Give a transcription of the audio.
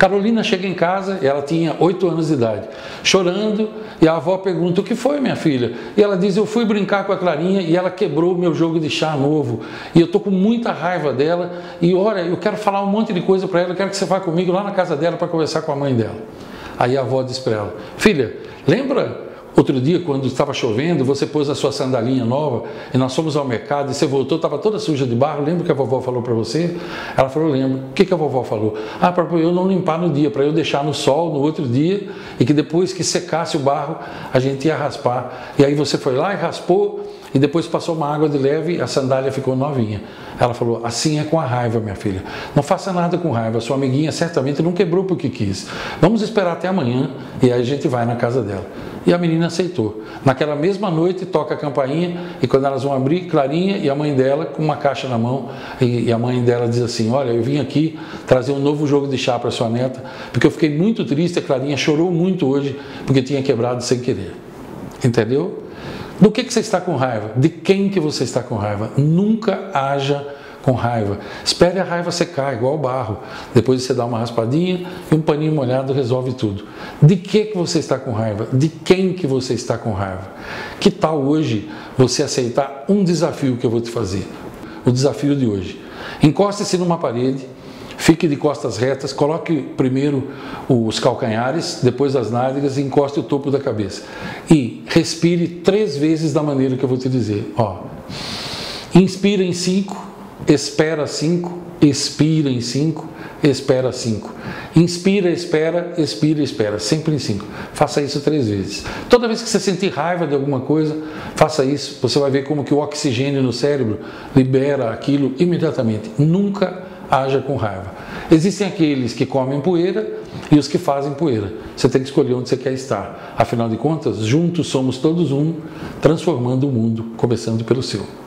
Carolina chega em casa, ela tinha 8 anos de idade, chorando, e a avó pergunta: o que foi, minha filha? E ela diz: eu fui brincar com a Clarinha e ela quebrou o meu jogo de chá novo, e eu estou com muita raiva dela, e olha, eu quero falar um monte de coisa para ela, eu quero que você vá comigo lá na casa dela para conversar com a mãe dela. Aí a avó diz para ela: filha, lembra outro dia, quando estava chovendo, você pôs a sua sandalinha nova e nós fomos ao mercado e você voltou, estava toda suja de barro, lembra que a vovó falou para você? Ela falou: lembro. O que a vovó falou? Ah, para eu não limpar no dia, para eu deixar no sol no outro dia e que depois que secasse o barro, a gente ia raspar. E aí você foi lá e raspou e depois passou uma água de leve e a sandália ficou novinha. Ela falou: assim é com a raiva, minha filha. Não faça nada com raiva, sua amiguinha certamente não quebrou porque quis. Vamos esperar até amanhã e aí a gente vai na casa dela. E a menina aceitou. Naquela mesma noite toca a campainha e quando elas vão abrir, Clarinha e a mãe dela com uma caixa na mão, e a mãe dela diz assim: olha, eu vim aqui trazer um novo jogo de chá para sua neta, porque eu fiquei muito triste, a Clarinha chorou muito hoje porque tinha quebrado sem querer. Entendeu? Do que você está com raiva? De quem que você está com raiva? Nunca haja com raiva. Espere a raiva secar, igual barro. Depois você dá uma raspadinha e um paninho molhado resolve tudo. De que você está com raiva? De quem que você está com raiva? Que tal hoje você aceitar um desafio que eu vou te fazer? O desafio de hoje. Encoste-se numa parede, fique de costas retas, coloque primeiro os calcanhares, depois as nádegas e encoste o topo da cabeça. E respire 3 vezes da maneira que eu vou te dizer. Ó. Inspira em 5. Espera 5, expira em 5, espera 5. Inspira, espera, expira, espera, sempre em 5. Faça isso 3 vezes. Toda vez que você sentir raiva de alguma coisa, faça isso. Você vai ver como que o oxigênio no cérebro libera aquilo imediatamente. Nunca haja com raiva. Existem aqueles que comem poeira e os que fazem poeira. Você tem que escolher onde você quer estar. Afinal de contas, juntos somos todos um, transformando o mundo, começando pelo seu.